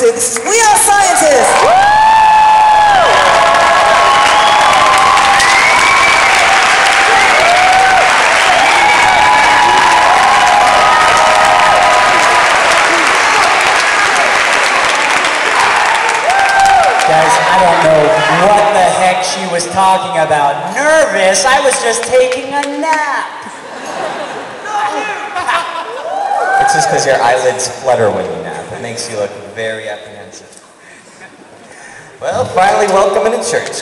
This is W.A.S Scientists! Guys, I don't know what the heck she was talking about. Nervous? I was just taking a nap. It's just because your eyelids flutter when you nap. It makes you look very apprehensive. Well, finally welcome into church.